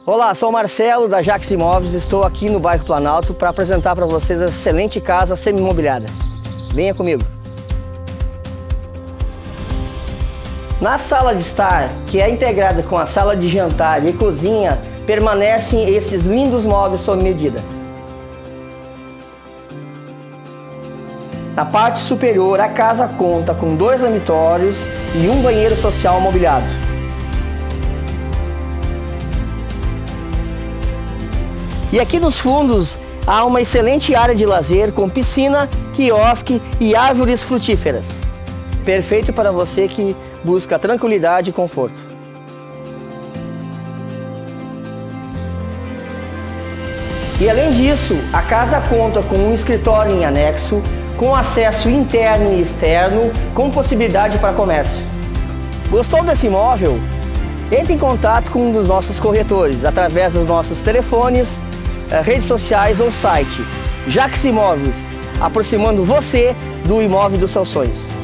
Olá, sou o Marcelo da Jax Imóveis, estou aqui no bairro Planalto para apresentar para vocês a excelente casa semi-imobiliada. Venha comigo. Na sala de estar, que é integrada com a sala de jantar e cozinha, permanecem esses lindos móveis sob medida. Na parte superior, a casa conta com 2 dormitórios e um banheiro social mobiliado. E aqui nos fundos há uma excelente área de lazer com piscina, quiosque e árvores frutíferas. Perfeito para você que busca tranquilidade e conforto. E além disso, a casa conta com um escritório em anexo, com acesso interno e externo, com possibilidade para comércio. Gostou desse imóvel? Entre em contato com um dos nossos corretores através dos nossos telefones, redes sociais ou site. Jax Imóveis, aproximando você do imóvel dos seus sonhos.